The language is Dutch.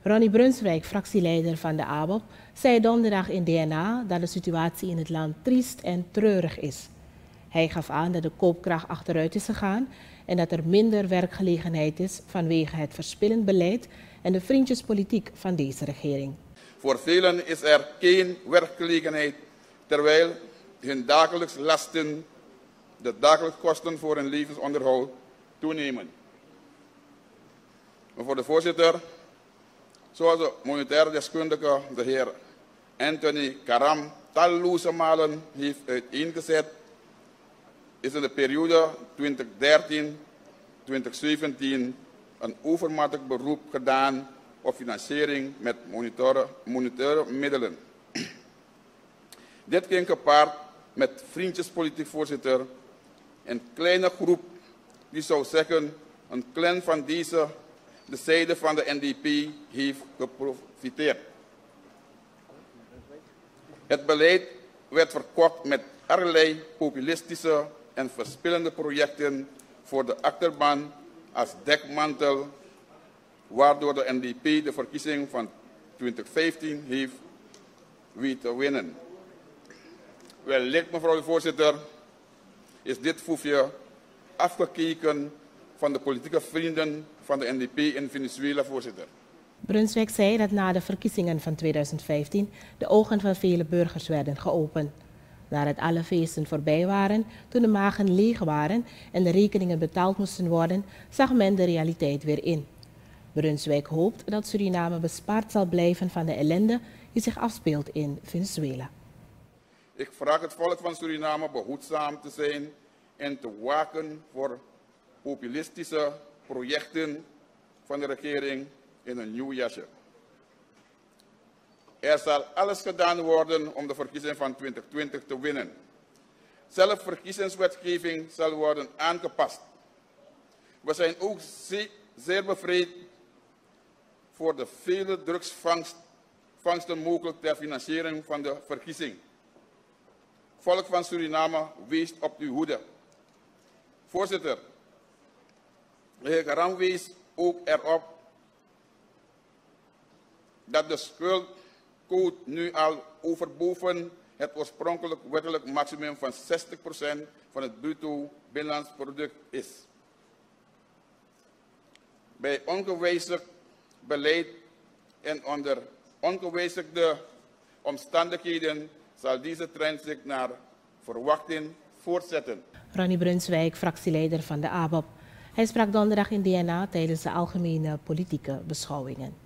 Ronnie Brunswijk, fractieleider van de ABOP, zei donderdag in DNA dat de situatie in het land triest en treurig is. Hij gaf aan dat de koopkracht achteruit is gegaan en dat er minder werkgelegenheid is vanwege het verspillend beleid en de vriendjespolitiek van deze regering. Voor velen is er geen werkgelegenheid, terwijl hun dagelijks lasten, de dagelijkse kosten voor hun levensonderhoud toenemen. Mevrouw de voorzitter, zoals de monetaire deskundige, de heer Anthony Karam, talloze malen heeft uiteengezet, is in de periode 2013-2017 een overmatig beroep gedaan op financiering met monetaire middelen. Dit ging gepaard met vriendjespolitiek, voorzitter. Een kleine groep, die zou zeggen een clan van deze, de zijde van de NDP, heeft geprofiteerd. Het beleid werd verkocht met allerlei populistische en verspillende projecten voor de achterban als dekmantel, waardoor de NDP de verkiezing van 2015 heeft weten te winnen. Wellicht, mevrouw de voorzitter, is dit foefje afgekeken van de politieke vrienden van de NDP in Venezuela, voorzitter. Brunswijk zei dat na de verkiezingen van 2015 de ogen van vele burgers werden geopend. Nadat alle feesten voorbij waren, toen de magen leeg waren en de rekeningen betaald moesten worden, zag men de realiteit weer in. Brunswijk hoopt dat Suriname bespaard zal blijven van de ellende die zich afspeelt in Venezuela. Ik vraag het volk van Suriname behoedzaam te zijn en te waken voor populistische projecten van de regering in een nieuw jasje. Er zal alles gedaan worden om de verkiezing van 2020 te winnen. Zelfs verkiezingswetgeving zal worden aangepast. We zijn ook zeer bevreesd voor de vele drugsvangsten mogelijk ter financiering van de verkiezing. Volk van Suriname, wees op uw hoede. Voorzitter, de heer Karam wees ook erop dat de schuldcode nu al boven het oorspronkelijk wettelijk maximum van 60% van het bruto binnenlands product is. Bij ongewijzigd beleid en onder ongewijzigde omstandigheden zal deze trend zich naar verwachting voortzetten. Ronnie Brunswijk, fractieleider van de ABOP. Hij sprak donderdag in DNA tijdens de algemene politieke beschouwingen.